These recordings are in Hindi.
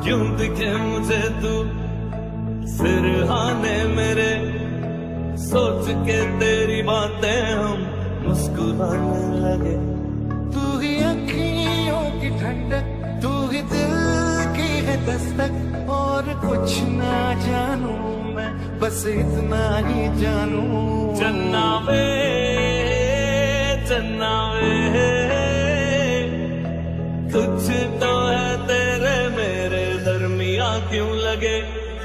क्यों दिखे मुझे तू सिरहाने मेरे, सोच के तेरी बातें हम मुस्कुराने लगे। तू ही अखियों की ठंडक, तू ही दिल की है दस्तक, और कुछ ना जानू मैं, बस इतना ही जानू। चन्ना वे कुछ तो है तेरे मेरे दरमिया क्यों लगे।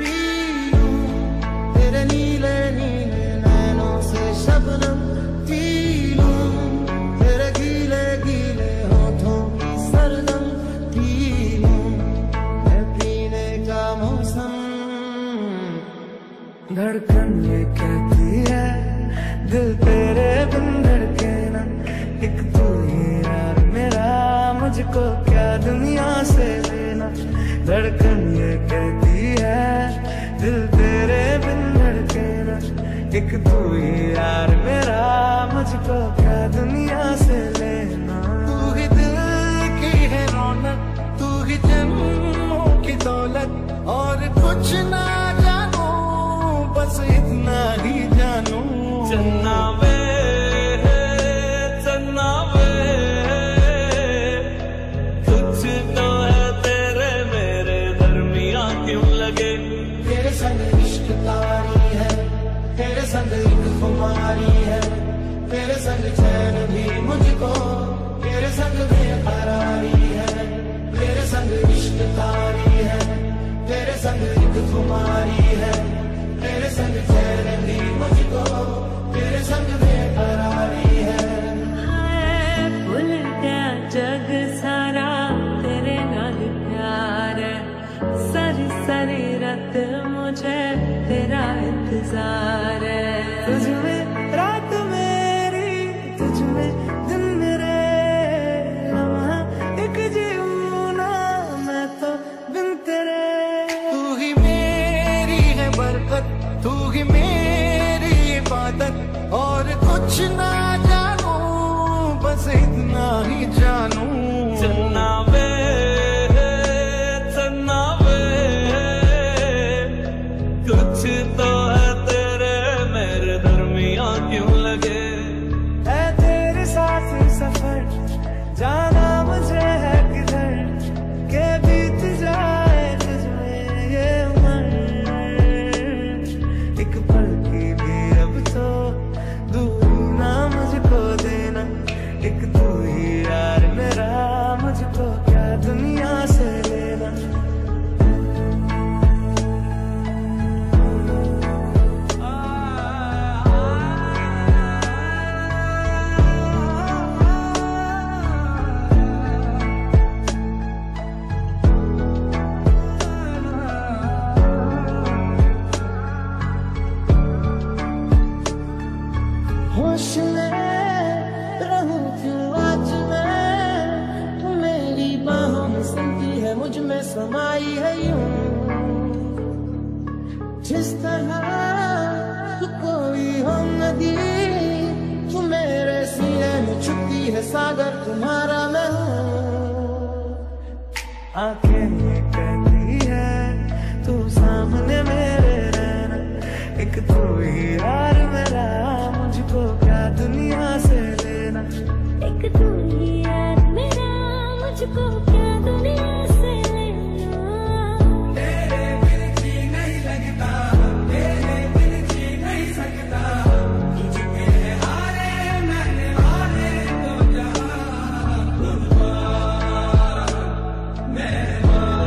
तेरे नीले नीले नैनों से शबनम पी लूं, तेरे गीले गीले होठों की सरदम पी लूं, मैं पीने का मौसम। धड़कन ये कहती है दिल तेरे बिन धड़के ना, एक तू ही यार मेरा, मुझको क्या दुनिया से लेना। धड़कन ये कहती है दिल तेरे बिन धड़के ना, एक तू ही यार मेरा, मुझको क्या दुनिया से लेना। तू ही दिल की है रौनक, तू ही जन्मों की दौलत, और कुछ ना जानू बस इतना ही जानू। चन्ना वे कुछ तो है तेरे मेरे दरमिया क्यों लगे। तेरे संग इश्क तारी है, तेरे संग एक खुमारी है, तेरे संग चैन भी मुझको, तेरे संग बेकरारी है। तेरे संग इश्क तारी है, तेरे संग एक खुमारी है, तेरे संग चैन भी मुझको, तेरे संग बेकरारी है। भूल गया जग सारा तेरे नाल प्यार है, सारी सारी रात मुझे तेरा इंतजार है। तुझ में रात मेरी, तुझ में दिन मेरे, लम्हा एक जीऊं ना मैं तो बिन तेरे। तू ही मेरी है बरकत, तू ही मेरी इबादत, और कुछ ना जानू बस इतना ही जानू। चन्ना वे कुछ तो है तेरे मेरे दरमिया क्यों लगे। है तेरे साथ सफर जाना मुझे है किधर, के बीत जाए तुझमें ये उम्र, एक पल की भी अब तो दूर ना मुझको देना, एक तू ही यार मेरा, मुझको क्या दुनिया से लेना। होश में रहूं क्यों आज मैं, तू मेरी बाहों में सुनती है, मुझ में समाई है यूं। जिस तरह तू कोई हो नदी, तू मेरे सीने में छुपती है सागर, तुम्हारा मैं हूँ। आंखें ये कहती है तू सामने मेरे रहना, एक तू ही यार मेरा, मुझको क्या दुनिया से लेना। एक तू ही यार मेरा, मुझको क्या दुनिया से लेना। तेरे बिन जी नहीं लगता, तेरे बिन जी नहीं सकता, तुझके हारे मैंने हारे तो जहां, खुद मेहरबान।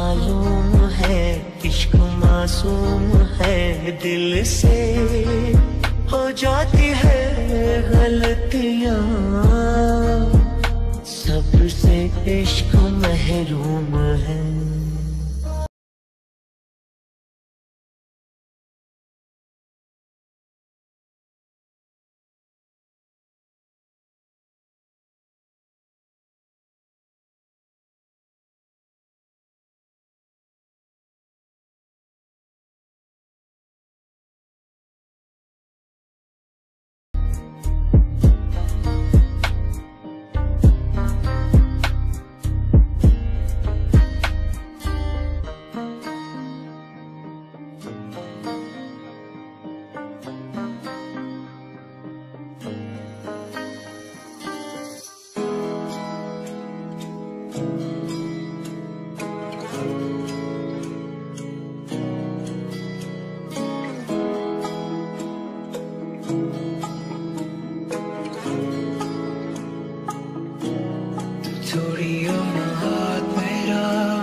मालूम है इश्क मासूम है, दिल से हो जाती है गलतियां, सबसे इश्क महरूम है। छोड़ियो ना हाथ मेरा,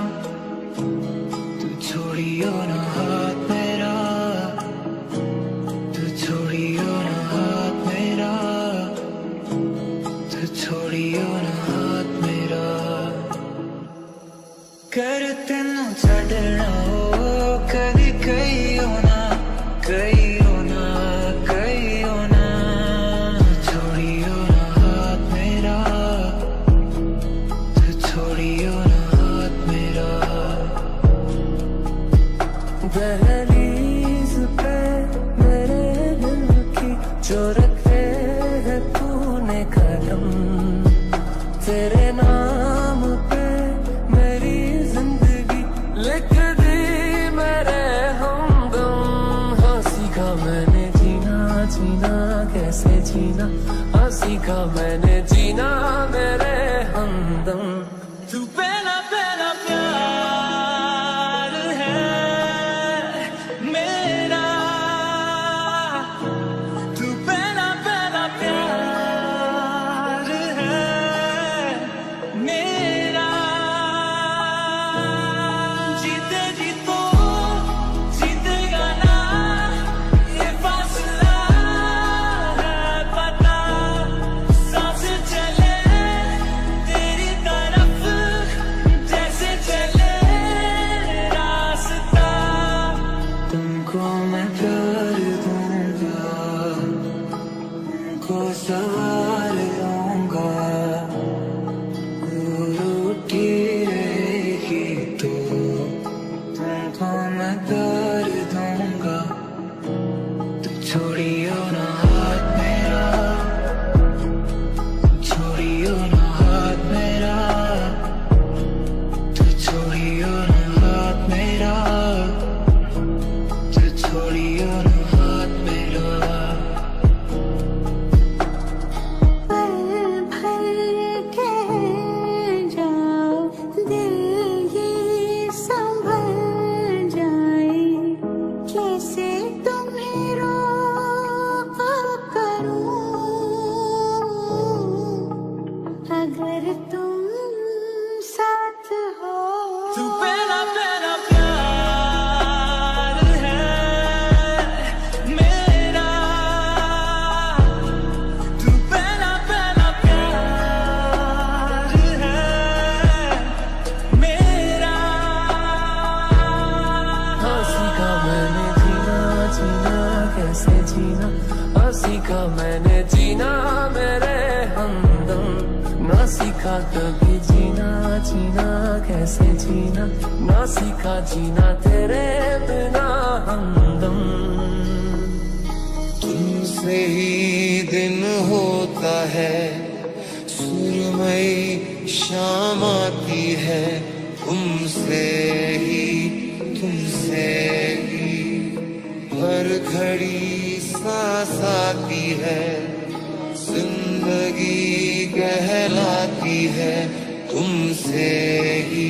तू छोड़ियो ना हाथ मेरा, तू छोड़ियो ना हाथ मेरा, तू छोड़ियो ना हाथ मेरा। कर तेनू छड़ना हो कदी कहियो ना, कहियो ना, कहियो ना, छोड़ियो ना हाथ मेरा, छोड़ियो ना हाथ मेरा। दहलीज पे मेरे दिल की जो रखे है तूने कदम, तेरे नाम पे मेरी जिंदगी लिख दी मेरे हमदम। हाँ सीखा मैंने जीना, जीना कैसे जीना, हाँ सीखा मैंने जीना मेरे हमदम। तू पहला पहला प्यार है मेरा, तू पहला पहला प्यार है मेरा। जीते जी तो जीतेगा ना, ये फासला है पता, सांस चले तेरी तरफ जैसे चले रास्ता। तुमको मैं प्यार दूंगा, तुमको सवार लूंगा, रूठी रहेगी तो तुमको मैं प्यार दूंगा। तो छोड़ियो ना हाथ मेरा, छोड़ियो ना हाथ मेरा, तो छोड़ियो ना हाथ मेरा, तो छोड़ियो ना हाथ मेरा। पल भर के जाओ दिल ये संभल जाए, कैसे तुम्हें रोका करूं अगर तुम साथ हो। तू पहला पहला प्यार है मेरा, तू पहला पहला प्यार है मेरा। हाँ सीखा मैंने जीना, जीना कैसे जीना, हाँ सीखा मैंने जीना मेरे हमदम। ना सीखा कभी जीना, जीना कैसे जीना, ना सीखा जीना तेरे बिना हमदम। तुमसे ही दिन होता है, सुरमई शाम आती है, तुमसे ही हर घड़ी सांस आती है, जिंदगी कहलाती है, तुमसे ही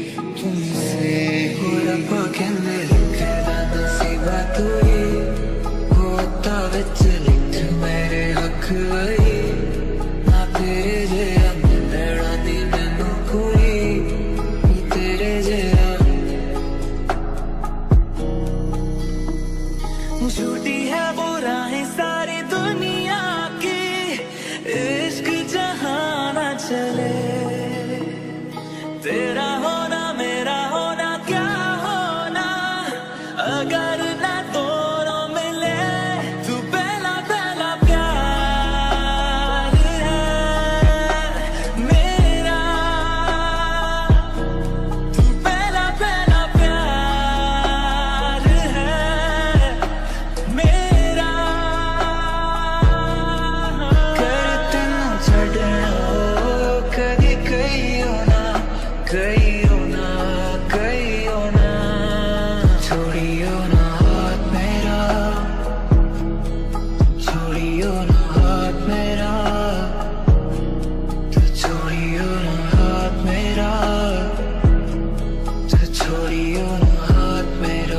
रब्बा कहने लिखना नसीबा तू ही, होता विच लिख मेरे हक वही, ना तेरे जेहा मिलना दी मैनू कोई, तेरे जेहा गइयो ना, छोड़ियो ना हाथ मेरा, छोड़ियो ना हाथ मेरा, तो छोड़ियो ना हाथ मेरा, तो छोड़ियो ना हाथ मेरा।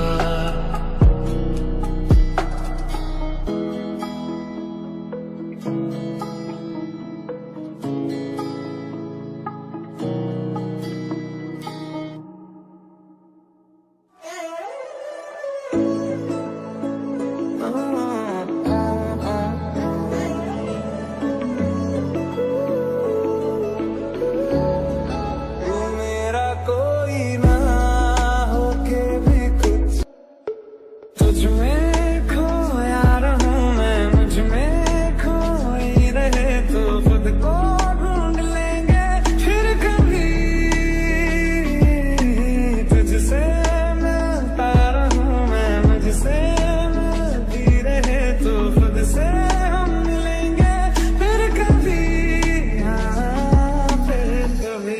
मेरा कोई ना होके भी कुछ तुझ में खोया रहूं मैं, मुझ में खोई रहे तो खुद को ढूंढ लेंगे फिर कभी, तुझसे मिलता रहूं मैं, मुझसे मिलती रहे तो खुद से हम मिलेंगे फिर कभी, हाँ फिर कभी।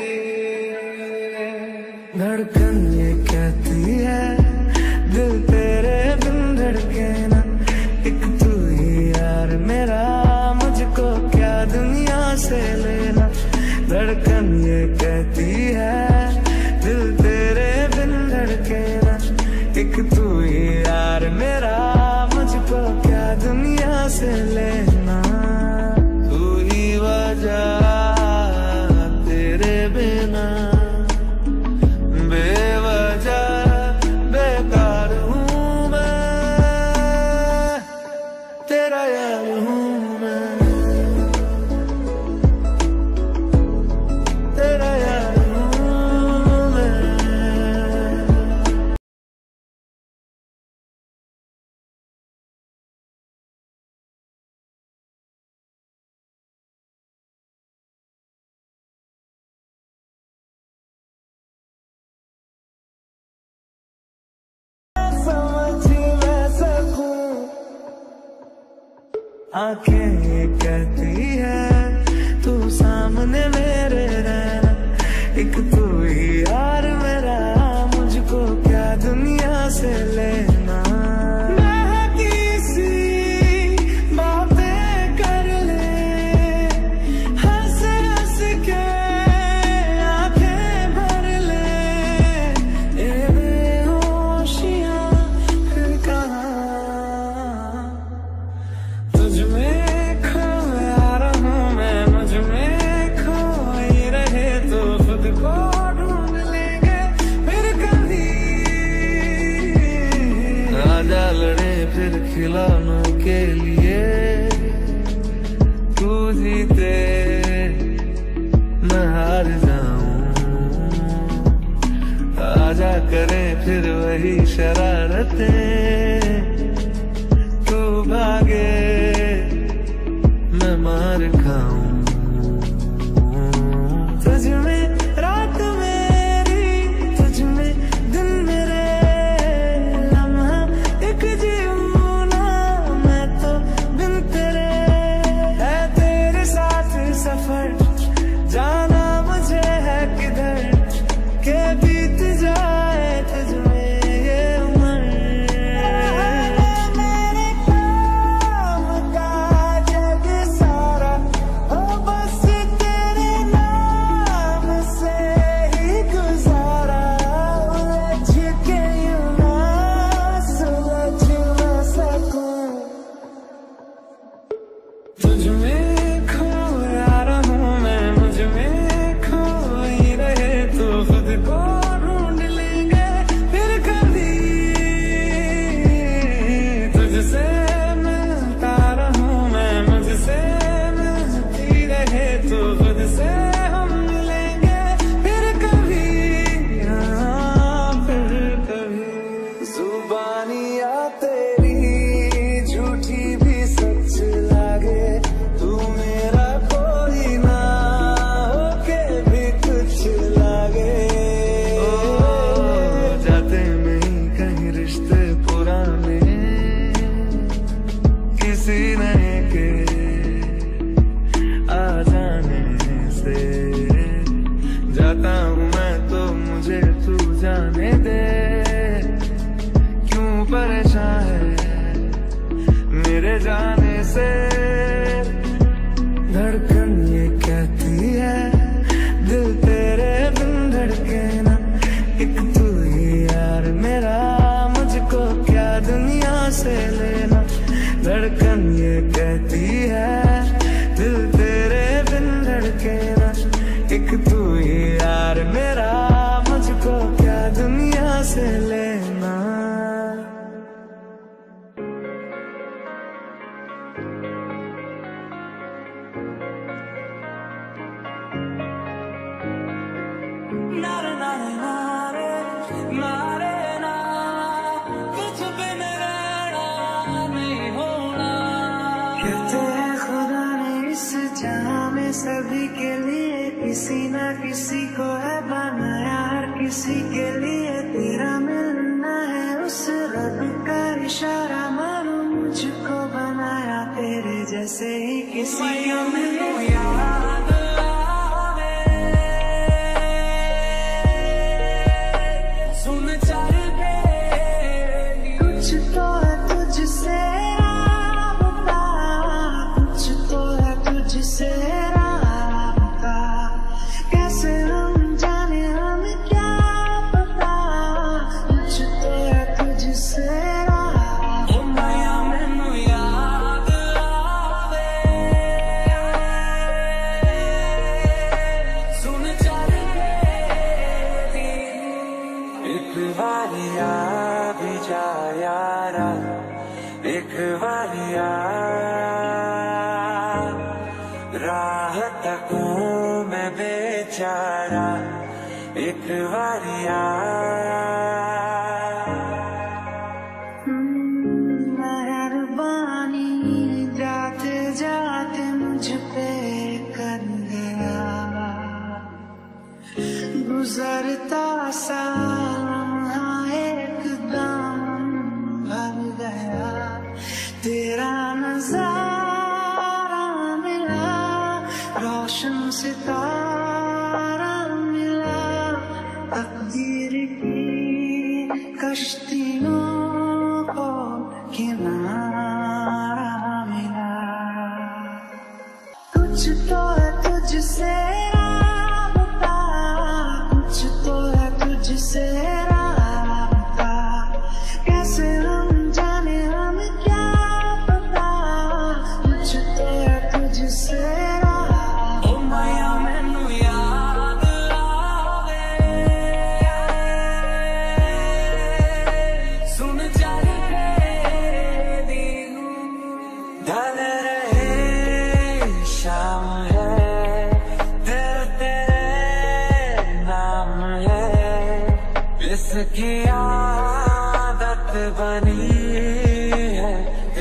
धड़कन ये कहती है दिल तेरे बिन धड़के ना, एक तू ही यार मेरा, मुझको क्या दुनिया से लेना। धड़कन ये कहती है दिल तेरे बिन धड़के ना, एक तू ही यार मेरा, मुझको क्या दुनिया से लेना। तू ही वजह तेरे बिना बेवजह बेकार हूँ मैं, तेरा यार हूँ मैं, तेरा यार हूँ मैं। समझ मैं सकूं, आंखें ये कहती है तू सामने मेरे रहना, एक तू ही यार मेरा, मुझको क्या दुनिया से लेना। महकी सी बातें कर ले, हंस हंस के आंखें भर ले, ये बेहोशियां फिर कहाँ। तुझ में खोया रहूं मैं, मुझ में खोई रहे तो खुद को ढूंढ लेंगे फिर कभी। आजा लड़े फिर खिलौनों के लिए, तू जीते मैं हार जाऊं। आजा करें फिर वही शरारतें, तू भागे मैं मार खाऊं। तुझ में रात मेरी, तुझ में दिन मेरे, लम्हा एक जीऊं ना मैं तो बिन तेरे। है तेरे साथ सफर, जाना मुझे है किधर, के बीत जाए तुझ में ये उम्र। दे, क्यों परेशान है मेरे जाने से। धड़कन ये कहती है दिल तेरे बिन धड़के ना, एक तू ही यार मेरा, मुझको क्या दुनिया से लेना। धड़कन ये कहती है दिल तेरे बिन धड़के ना, एक तू ही यार मेरा, मुझको क्या दुनिया से लेना। नारे नारे नारे नारे ना, कुछ बिन रहना नहीं होना। कहते हैं खुदा ने इस जहां में सभी के लिए किसी ना किसी को है बनाया, हर किसी के लिए तेरा मिलना है उस रब का इशारा। मानो मुझको बनाया तेरे जैसे ही किसी को मिलो याद आवे। सुन चल के कुछ तो है तुझसे राबता, कुछ तो है तुझसे राबता। कैसे हम जाने हमें क्या पता, कुछ तो है तुझसे राबता। ओ माया मैनू याद आवे, सुन चल के एक बारी आ भी जा यारा, एक बारी आ राह तकूं मैं बेचारा, एक बारी आ। मेहरबानी जाते जाते मुझ पे कर गया, गुजरता सा लम्हा एकदम भर गया। तेरा नजारा मिला, रोशन सितारा मिला, तकदीर की कश्तियों को किनारा मिला। कुछ तो है तुझसे राबता, कुछ तो है तुझसे राबता। कैसे हम जाने हमें क्या पता, कुछ तो है तुझसे राबता। ओ माया मैनू याद आवे, सुन चल के ढल रहे शाम है, दिल तेरे नाम है, इसकी आदत बनी है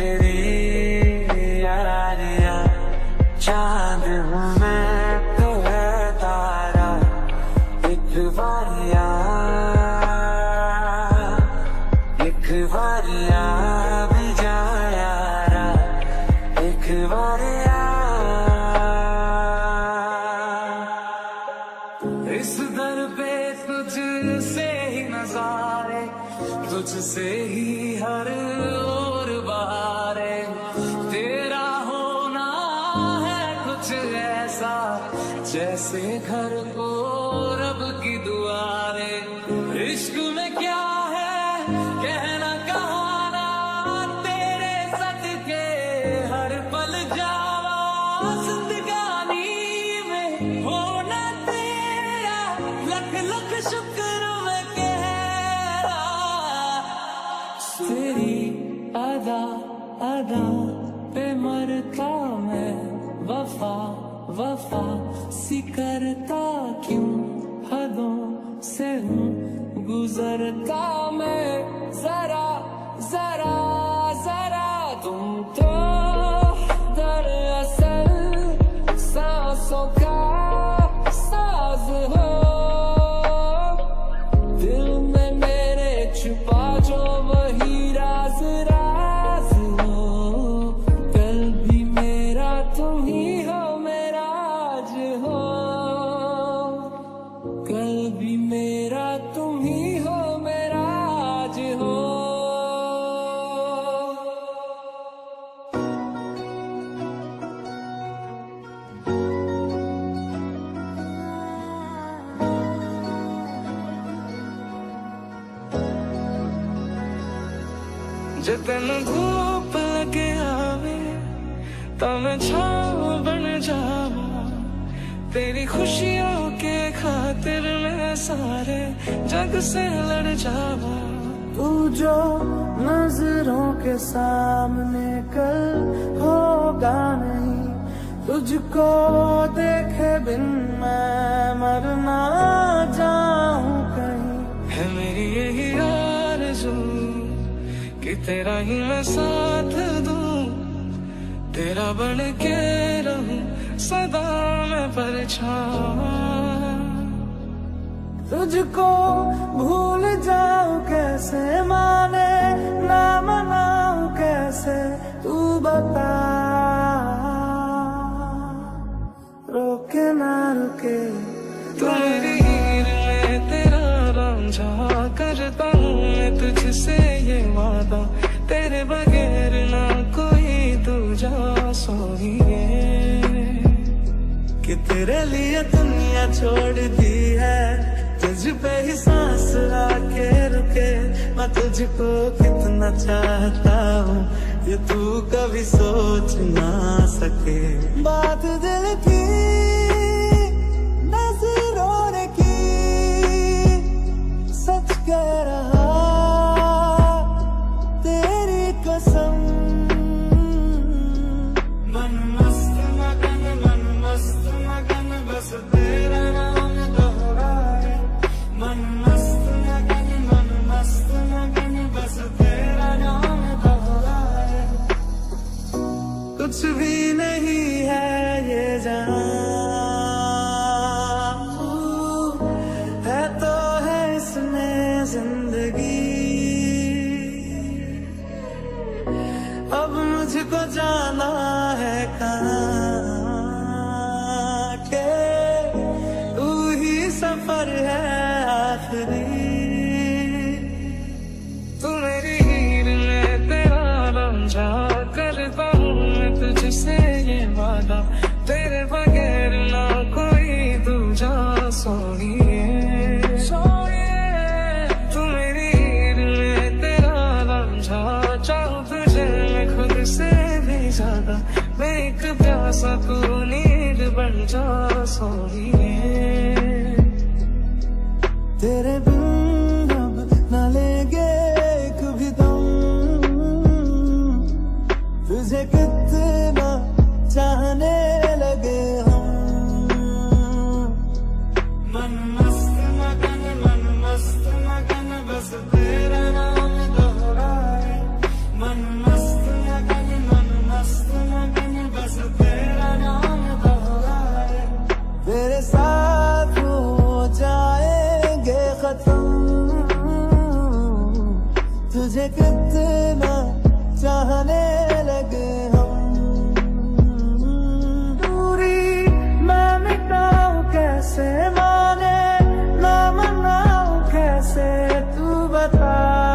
तेरी यारियां। चांद हूँ मैं तो है तारा, एक बारी आ, एक बारी आ भी जा यारा, एक बारी आ। इस दर पे तुझसे ही नजारे, तुझसे ही हर ओर बहारे। तेरा होना है कुछ ऐसा, जैसे घर को रब की दुआरे। इश्क में क्या है कहना कहाना, तेरे सदके हर पल जावा। जिंदगानी में होना तेरा, लख लख शुक्र मैं कह रहा। तेरी अदा अदा पे मरता मैं, वफा वफा सी करता क्यों, हदों से हूँ गुजरता मैं। जरा जरा जरा तुम तो दरअसल सांसों का साज हो, दिल में मेरे छुपा जो वही राज राज हो। कल भी मेरा तुम ही हो, मेरा आज हो, कल भी मेरा तुम ही हो। जे तेन धूप लगे आवे तो मैं छाव बन जावा, तेरी खुशियों के खातिर मैं सारे जग से लड़ जावा। तू जो नजरों के सामने कल होगा नहीं, तुझको देखे बिन मैं मर ना जाऊं कहीं। है मेरी यही आरज़ू कि तेरा ही मैं साथ दूं, तेरा बन के रहूं सदा मैं परछावां। तुझको भूल जाऊं कैसे, माने ना मनाऊं कैसे, तू बता। रोके ना रुके तू मेरी हीर में तेरा रांझा, करता हूँ मैं तुझसे ये वादा, तेरे बगैर ना कोई दूजा सोइए। कि तेरे लिए दुनिया छोड़ दी है, तुझ पे ही सांस आके रुके। मैं तुझको कितना चाहता हूँ ये तू कभी सोच ना सके। बात दिल की नजरों ने की, सच कह रहा तेरी कसम। मन मस्त मगन बस तेरा नाम दोहराए। मन मस्त मगन बस तेरा नाम दोहराए। कुछ भी नहीं है ये जान, है तो है इसमें जिंदगी। अब मुझको जाना है कहाँ के, तू ही सफर है आखिरी। तू मेरी हीर में तेरा रांझा, करता हूँ मैं तुझसे ये वादा, तेरे बगैर ना कोई दूजा सोइए। तू मेरी हीर में तेरा रांझा, चाहूँ तुझे मैं खुद से भी ज्यादा, मैं एक प्यासा तू नीर बन जा सोइए। तेरे बिन अब न लेंगे एक भी दम, तुझे कितना चाहने लगे हम। मन मस्त मगन बस तेरा नाम दोहराए। मन मस्त मगन बस तेरा नाम दोहराए। तेरे साथ हो जाएंगे खत्म, तुझे कितना चाहने लगे हम। दूरी मैं मिटाऊं कैसे, माने ना मनाऊं कैसे, तू बता।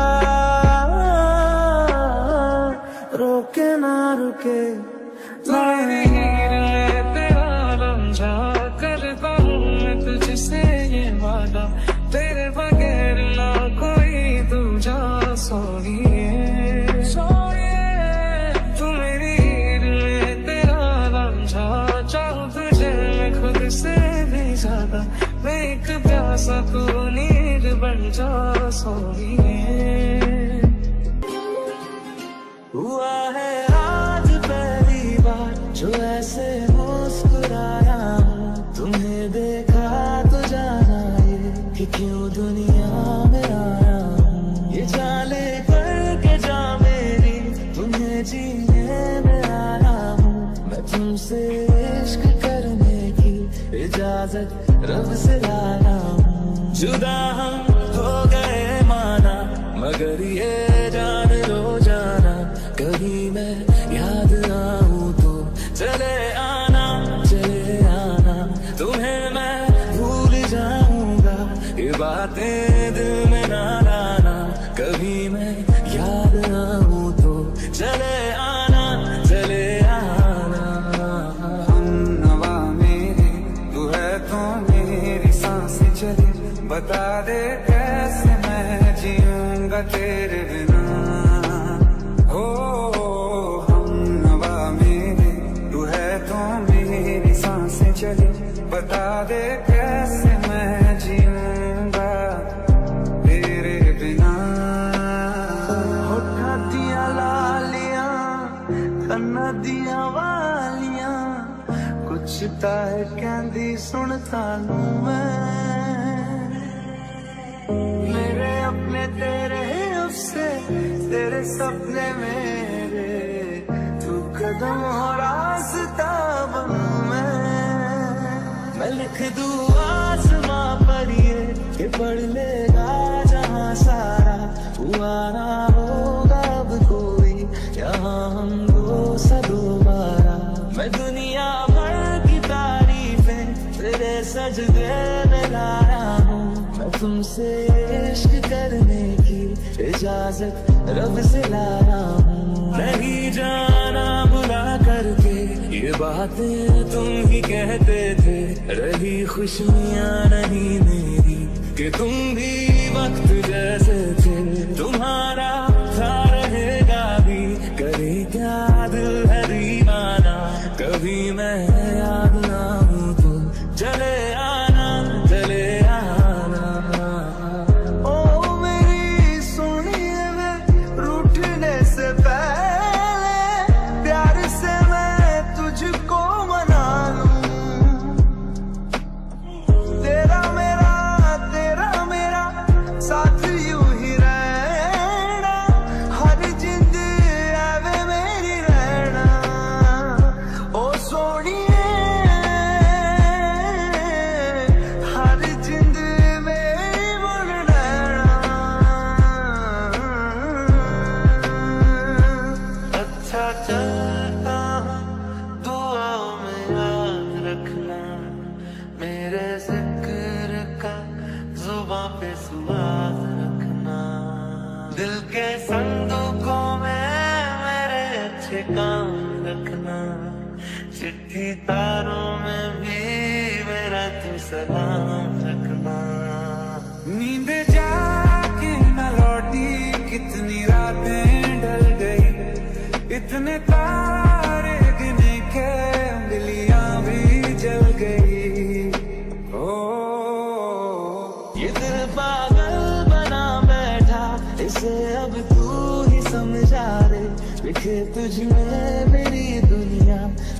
रोके ना रुके तेरी हीर में तेरा रांझा, करता हूँ मैं तुझसे ये वादा, तेरे बगैर ना कोई दूजा सोइए। तू मेरी हीर में तेरा रांझा, चाहूँ तुझे मैं खुद से भी ज्यादा, मैं एक प्यासा तू नीर बन जा सोइए। हुआ है आज पहली बार जो ऐसे मुस्कुराया हूँ, तुम्हें देखा तो जाना ये कि क्यों दुनिया में आया हूँ। ये जाले करके जा मेरी, तुम्हें जीने में आया हूँ। मैं तुमसे इश्क करने की इजाजत रब से लाया हूँ। जुदा हम हो गए माना, मगर ये जान लो जाना, कभी मैं याद आऊं तो चले आना तुम्हें मैं भूल जाऊंगा। ये बातें दिल में ना लाना, कभी मैं याद आऊं तो चले आना नवा मेरे तू है तो मेरी सांसें चले। बता दे कैसे मैं जीऊंगा तेरे बिना, पुछता है कहंदी सुनता लूं मैं मेरे अपने तेरे उससे तेरे सपने मेरे तू कदम हो रास्ता बनूं मैं लिख दूं आसमां पर ये कि पढ़ लेगा जहां सारा हुआ ना होगा अब कोई यहाँ हम दो सा दोबारा मैं दुनिया भर की तारीफें तेरे सजदे में लाया हूँ मैं तुमसे इश्क करने की इजाजत रब से लाया हूँ नहीं जाना बुला करके ये बातें तुम ही कहते थे रही खुशियाँ नहीं मेरी कि तुम भी वक्त जैसे थे तुम्हारा था रहेगा भी करे क्या दिल है दीवाना कभी मैं याद ना हूँ तो चले आना ओ मेरी सोनिए मैं रूठने से पहले प्यार से मैं तुझको मना लूं तेरा मेरा साथ यूं ही रहना हर जिंद आवे मेरी रहना ओ सोनिए हर जिंद मेरी बन रहना अच्छा चलता दुआओं में याद रखना मेरे जिक्र का जुबां पे सुवाद रखना दिल के संदूकों में मेरे अच्छे काम रखना चिट्ठी तारों में भी मेरा तू सलाम रखना नींद जाके न लौटी कितनी रातें ढल गई इतने तारे गिने के उंगलियां भी जल गई ओ ये दिल पागल बना बैठा इसे अब तू ही समझा रे लिखे तुझ में मेरी दुनिया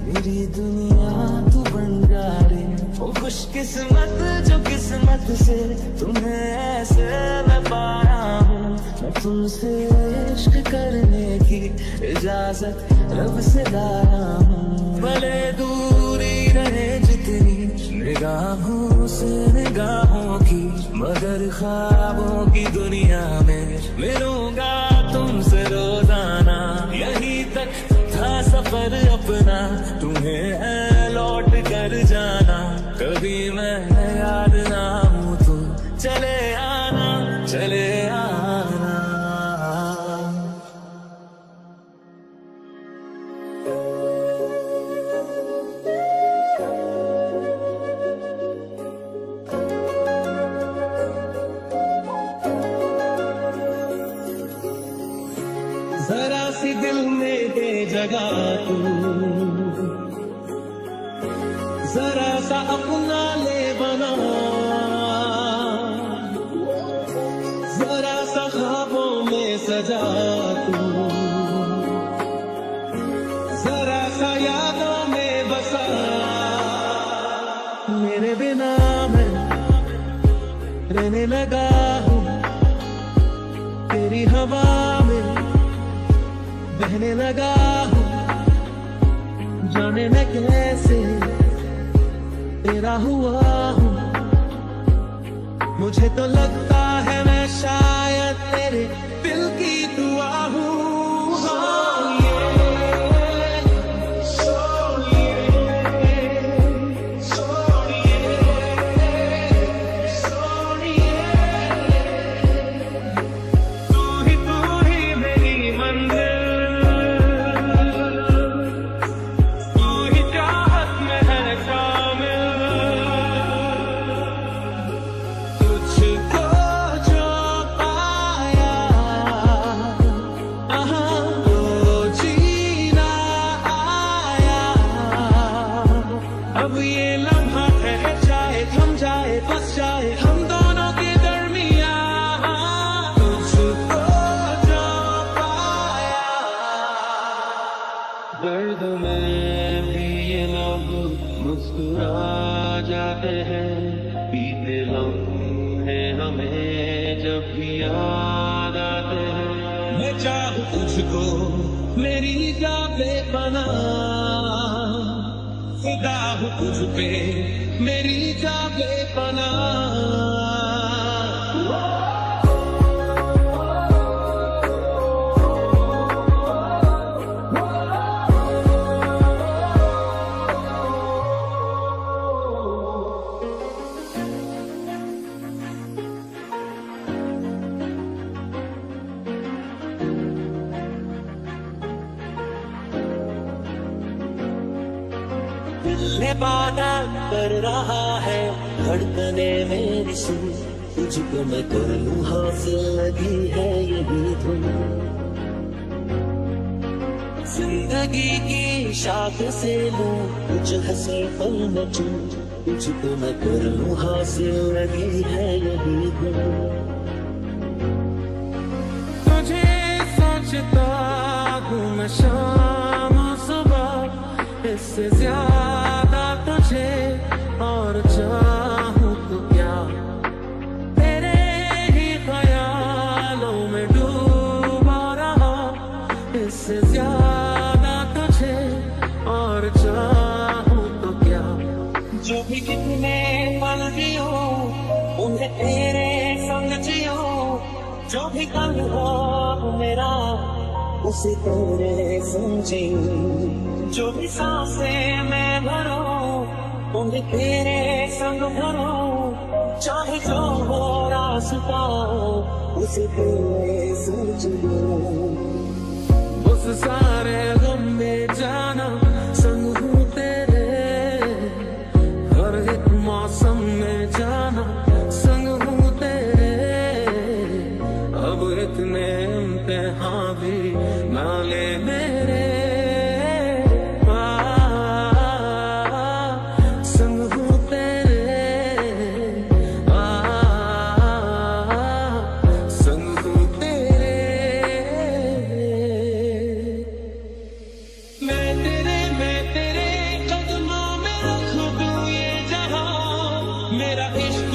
तू बन जा रे ओ खुशकिस्मत जो किस्मत से तुम्हें ऐसे मैं पाया हूँ मैं तुमसे इश्क करने की इजाजत रब से लाया हूँ भले दूरी रहे जितनी निगाहों से निगाहों की मगर ख्वाबों की दुनिया में मिलूंगा तुमसे रोजाना यहीं तक था सफर अपना तुम्हें है लौट कर जाना कभी मैं याद ना हूँ तो चले आना जरा सी दिल में दे जगह तू जरा सा अपना ले बना जरा सा ख्वाबों में सजा तू जरा सा यादों में बसा मेरे बिना मैं रहने लगा हूँ तेरी हवा में बहने लगा हूँ जाने मैं कैसे तेरा हुआ हूँ मुझे तो लगता है मैं शायद तेरे दिल की दुआ हूँ तुझको जो तुझको मेरी जाबे बना, फिदा हूँ तुझ पे मेरी जाबे बना। वादा कर रहा है धड़कने मेरी सुन, तुझको मैं कर लूं हासिल लगी है यही धुन। जिंदगी की शाख से लूं कुछ हंसी पल में चुन, तुझको मैं कर लूं हासिल लगी है यही धुन। तुझे सोचता हूँ मैं शाम सुबह, इससे ज्यादा तुझे और चाहूं तो क्या, तेरे ही ख्यालों में डूबा रहा, इससे ज्यादा तुझे और चाहूं तो क्या। जो भी कितने पल जियो उन्हें तेरे संग जियो, जो भी कल हो मेरा उसे तेरे समझियो, जो भी सांसें मैं भरूं उन्हें तेरे संग भरूं, चाहे जो हो रास्ता उसे तेरे समझियो। उस सारे गम में जाना संग हूँ तेरे, हर एक मौसम में जाना संग हूँ तेरे। अब इतने इम्तिहान भी ना ले मेरे, संग हूँ तेरे, संग हूँ तेरे। मैं तेरे कदमों में रख दूं ये जहां, मेरा इश्क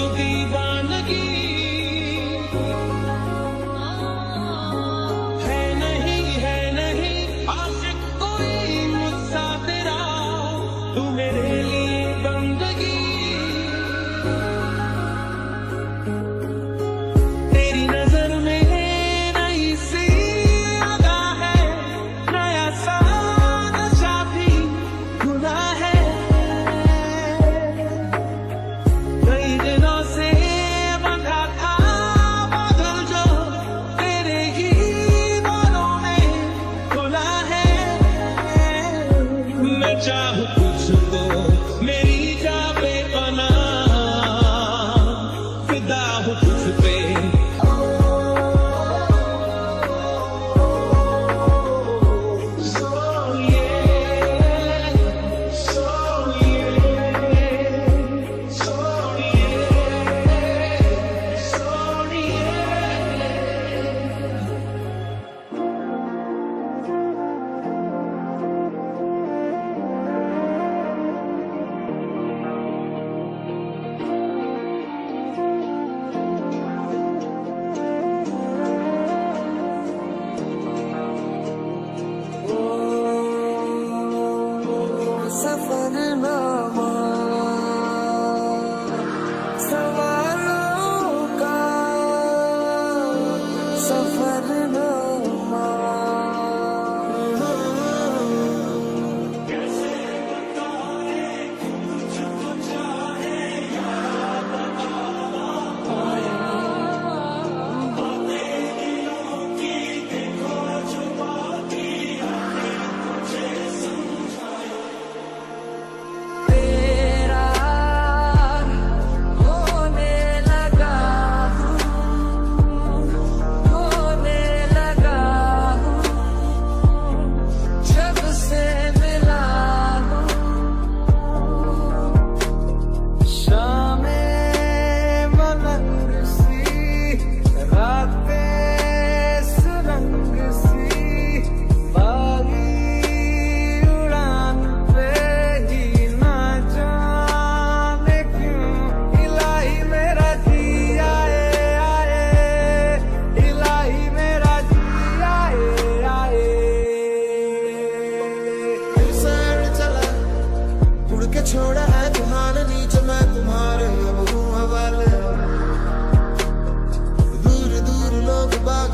दीवानगी है नहीं है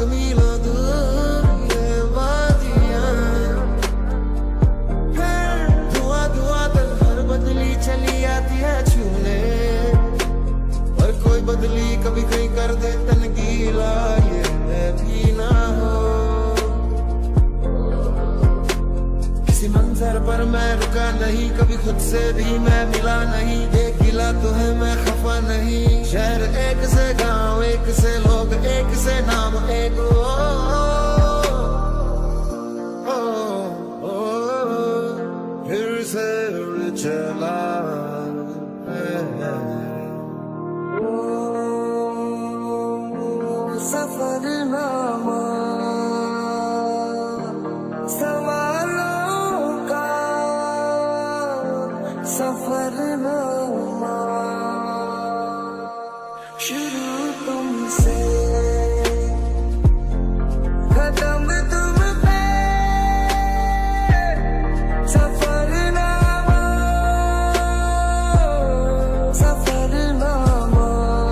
मीलों दूर ये वादियां, धुआं धुआं तक हर बदली चली आती है छूने, और कोई बदली कभी कहीं कर दे तन गीला, ये मैं भी ना हो। किसी मंजर पर मैं रुका नहीं, कभी खुद से भी मैं मिला नहीं, एक गिला तो है मैं खफा नहीं। शहर एक से गांव, एक से लोग, एक से नाम, एक फिर से उड़ चला सफरनामा सवालों का सफरनामा, शुरू तुमसे खत्म तुम पे, सफरनामा सफरनामा।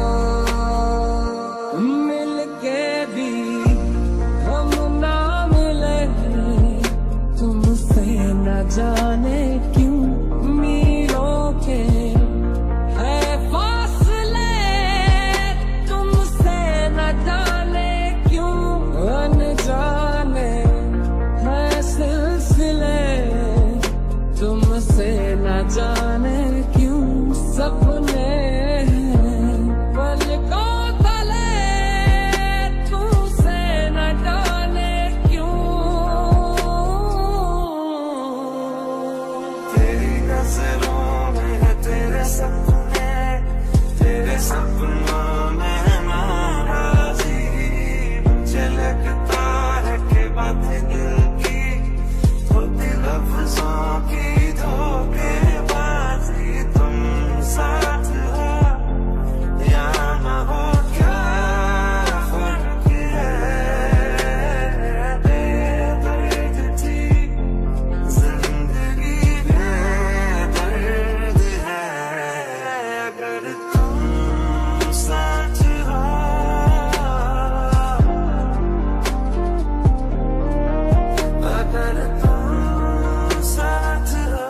मिलके भी हम ना मिले, तुमसे न जाने क्यों मीलों के है फासले, तुमसे न जाने क्यों अनजाने है सिलसिले, तुमसे न जाने क्यों सपने पलकों तले, तुमसे न जाने क्यों। तेरी नजरों में है तेरे सपने, तेरे सपनों में है नाराजी, मुझे लगता है कि बातें दिल की होती लफ्जों की धोखेबाजी। तुम साथ हो या न हो क्या फर्क है, बेदर्द थी जिंदगी बेदर्द है, अगर तुम साथ हो, अगर तुम साथ हो।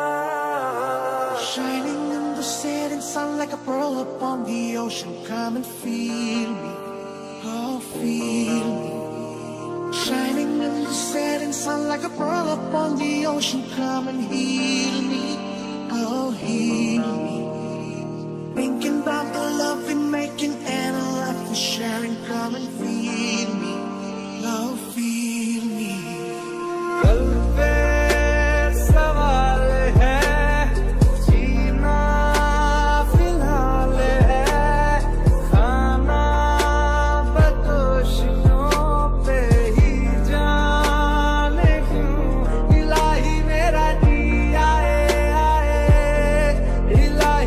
Shining in the setting sun like a pearl upon the ocean, come and feel me, oh feel me. Shining in the setting sun like a pearl upon the ocean, come and heal me, oh heal me. Thinking about the love we're making and a life we're sharing, come and feel me, oh feel me. कल पे सवाल है, जीना फिलहाल है, खाना बदोशियों पे ही जाने क्यों। इलाही मेरा जी आए आए, इलाही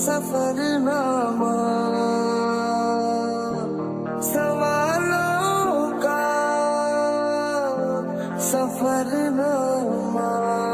सफरनामा सवालों का सफरनामा।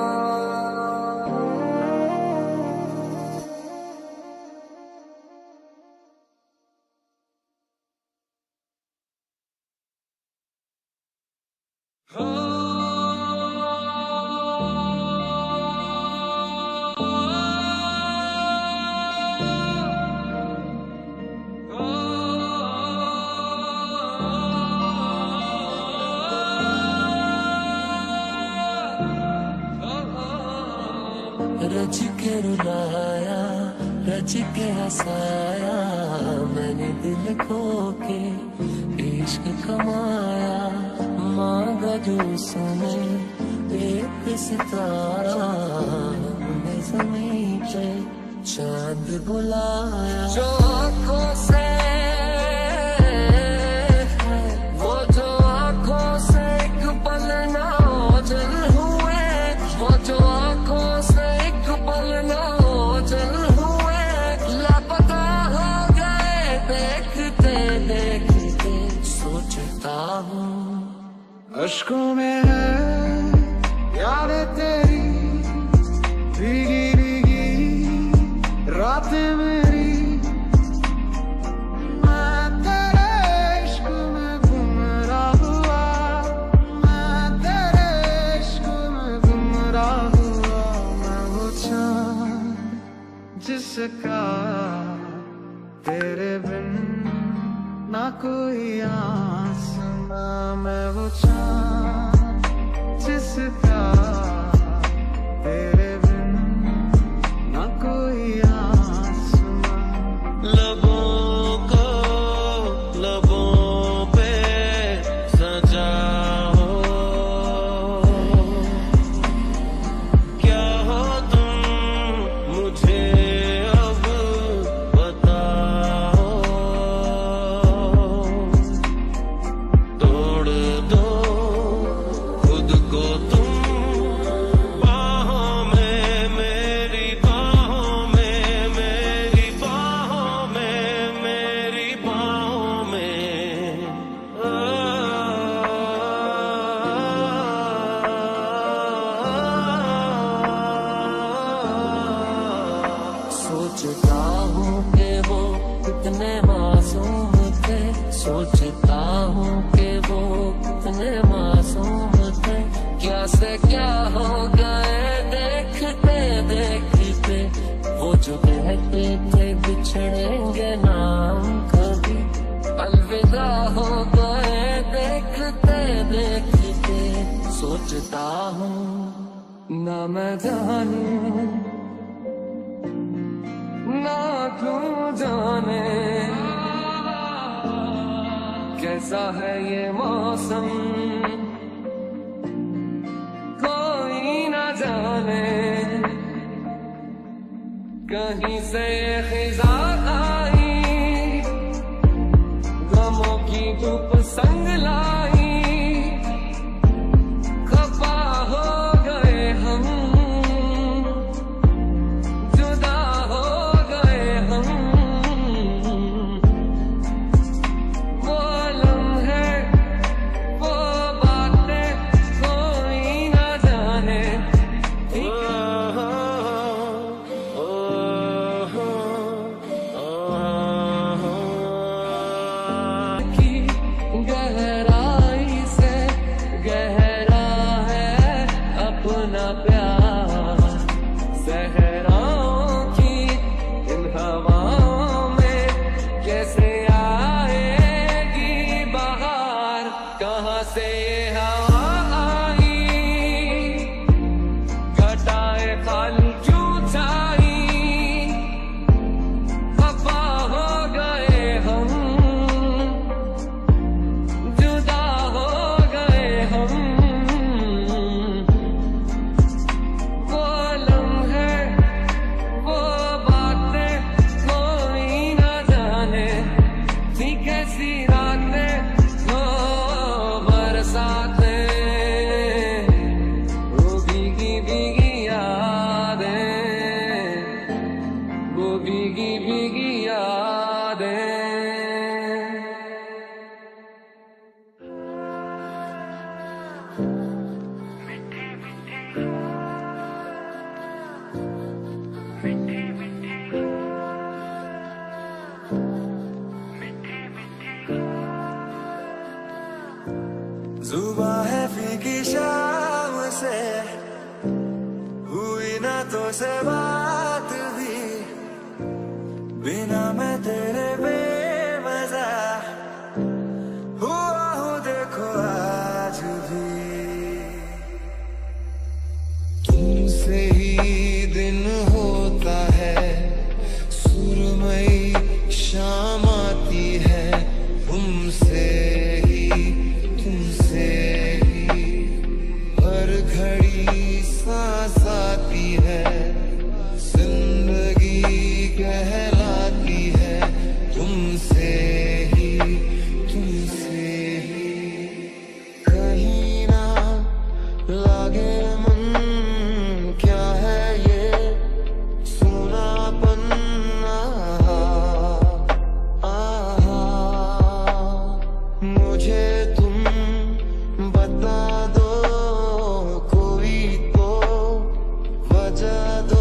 रच के रुलाया रच के हंसाया मैंने दिल खो के इश्क कमाया। मांगा जो उसने एक सितारा मैं ज़मीं पे चांद बुलाया। जो आँखों से वो जो आँखों से एक पल ना ओझल हुए वो जो आँखों से एक पल ना ओझल हुए लापता हो गए देखते देखते। सोचता हूँ अश्कों में है यादें तेरी भीगी भीगी रातें मेरी। मैं तेरे इश्क में गुमराह हुआ मैं तेरे इश्क में गुमराह हुआ। मैं वो चाँद जिसका तेरे बिन ना कोई आसमां। मैं वो चाँद जिसका तेरे बिन ना कोई आसमां। लबों को लबों पे सजा हो क्या हो तुम मुझे अब बताओ। तोड़ दो खुद को तुम बाहों में मेरी बाहों में मेरी बाहों में मेरी बाहों में। सोचता हूँ कि वो कितने मासूम थे। सोचता हूँ कि वो कितने मासूम थे। क्या से क्या हो गए देखते देखते। वो जो कहते थे बिछड़ेंगे ना हम कभी अलविदा हो गए देखते देखते। सोचता हूँ ना मैं जानूं ना क्यों जाने कैसा है ये मौसम। कोई ना जाने कहीं से ये खिजा आई गमों की धूप संग लाई। खफा हो गए हम जुदा हो गए हम। वो लम्हे वो बातें कोई ना जाने। की गहराई भीगी भीगी यादें। जुबां है फीकी शाम से हुई ना तो से बात भी, बिना मैं तेरे बेमज़ा हुआ हूँ देखो आज भी। तुमसे ही दिन होता है, सुरमई शाम आती है, तुमसे हर घड़ी सांस आती है, जिंदगी कहलाती है, तुमसे ही कहीं ना लागे मन, क्या है ये सुनापन। मुझे तुम बता दो, कोई तो वजह दो।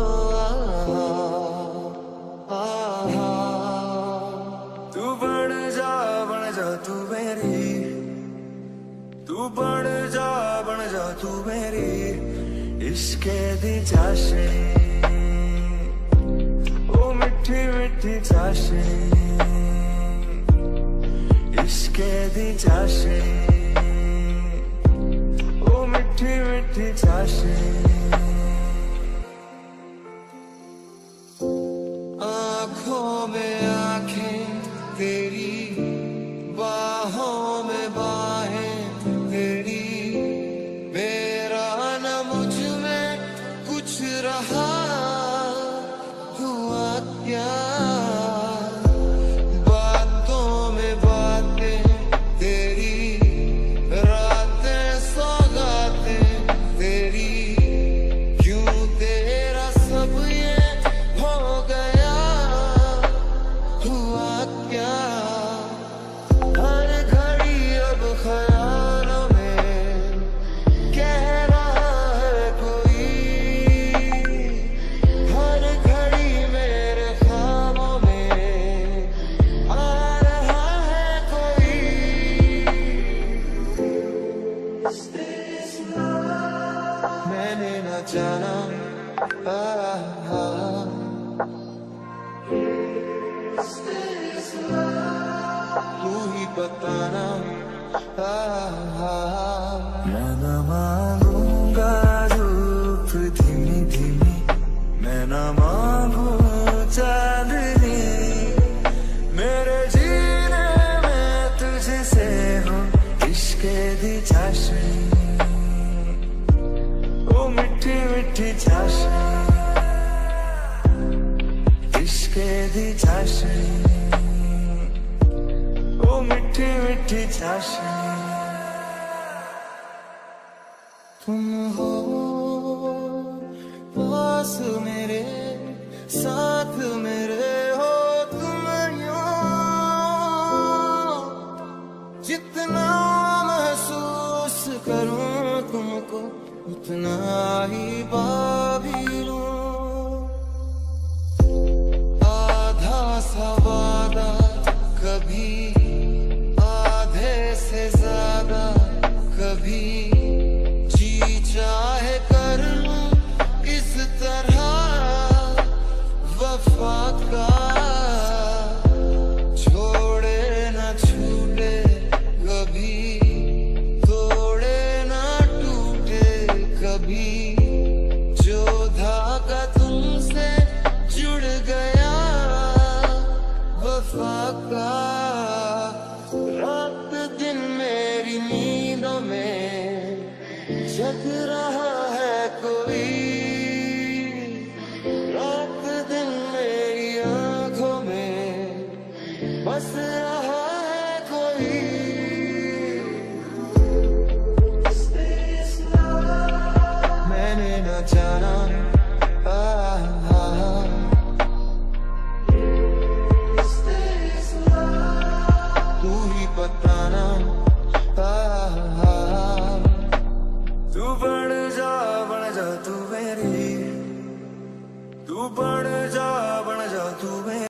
तू बढ़ जा तू मेरी, तू बढ़ जा तू मेरी इश्क़े दी चाशनी, ओ मिठी मिठी चाशनी, इश्क़े दी चाशनी, ओ मिठी मिठी चाशनी। आँखों में आँखें तेरी, बाहों में बाहें तेरी, मेरा न मुझ में कुछ रहा, हुआ क्या बातों में बातें तेरी, रातें सौगातें तेरी, क्यों तेरा सब ये हो गया, हुआ क्या। हर घड़ी अब ख्यालों में कह रहा है कोई, हर घड़ी मेरे ख्वाबों में आ रहा है कोई। मैंने न जाना तू ही बताना। मैं न मांगूंगा धूप धीमी धीमी, मैं न मांगू चांदनी, मेरे जीने में तुझसे हो इश्क़े दी चाशनी, ओ मिठी मिठी चाशनी, इश्क़े दी चाशनी, ओ मिठी मिठी चाशनी। तुम हो पास मेरे, साथ मेरे हो तुम यूं, जितना महसूस करूं तुमको उतना ही पाभी लूं। आधा सा वादा कभी, आधे से ज्यादा कभी, जी चाहे कर लूं इस तरह वफा का, छोड़े न छूटे कभी, तोड़े न टूटे कभी, जो धागा तुमसे जुड़ गया वफा का। रात दिन मेरी नींदों में जग रहा है कोई, रात दिन मेरी आँखों में बस रहा है कोई। मैंने न जाना तू